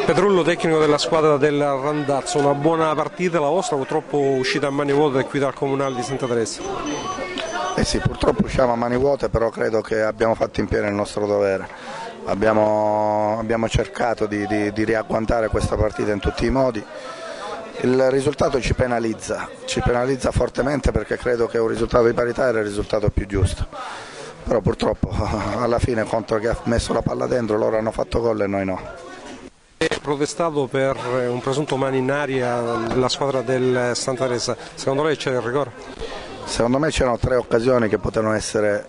Petrullo, tecnico della squadra del Randazzo, una buona partita la vostra, purtroppo uscita a mani vuote qui dal Comunale di Santa Teresa. Eh sì, purtroppo usciamo a mani vuote, però credo che abbiamo fatto in pieno il nostro dovere. Abbiamo cercato di riagguantare questa partita in tutti i modi. Il risultato ci penalizza fortemente, perché credo che un risultato di parità era il risultato più giusto. Però purtroppo alla fine contro chi ha messo la palla dentro loro hanno fatto gol e noi no. Protestato per un presunto mano in aria della squadra del Santa Teresa, secondo lei c'era il rigore? Secondo me c'erano 3 occasioni che potevano essere,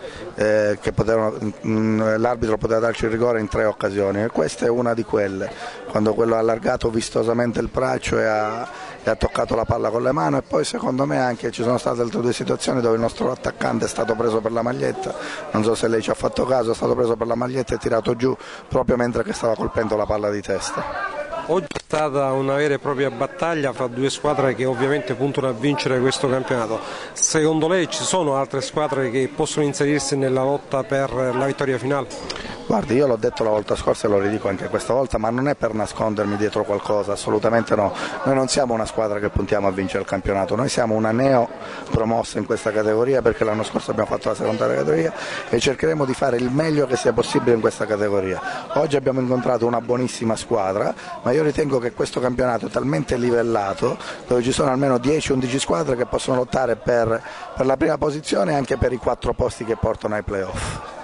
l'arbitro poteva darci il rigore in 3 occasioni e questa è una di quelle, quando quello ha allargato vistosamente il braccio e ha toccato la palla con le mani, e poi secondo me anche ci sono state altre 2 situazioni dove il nostro attaccante è stato preso per la maglietta, non so se lei ci ha fatto caso, è stato preso per la maglietta e tirato giù proprio mentre che stava colpendo la palla di testa. Oggi è stata una vera e propria battaglia fra 2 squadre che ovviamente puntano a vincere questo campionato. Secondo lei ci sono altre squadre che possono inserirsi nella lotta per la vittoria finale? Guardi, io l'ho detto la volta scorsa e lo ridico anche questa volta, ma non è per nascondermi dietro qualcosa, assolutamente no. Noi non siamo una squadra che puntiamo a vincere il campionato, noi siamo una neo promossa in questa categoria, perché l'anno scorso abbiamo fatto la seconda categoria e cercheremo di fare il meglio che sia possibile in questa categoria. Oggi abbiamo incontrato una buonissima squadra, ma io ritengo che questo campionato è talmente livellato, dove ci sono almeno 10-11 squadre che possono lottare per la prima posizione e anche per i 4 posti che portano ai playoff.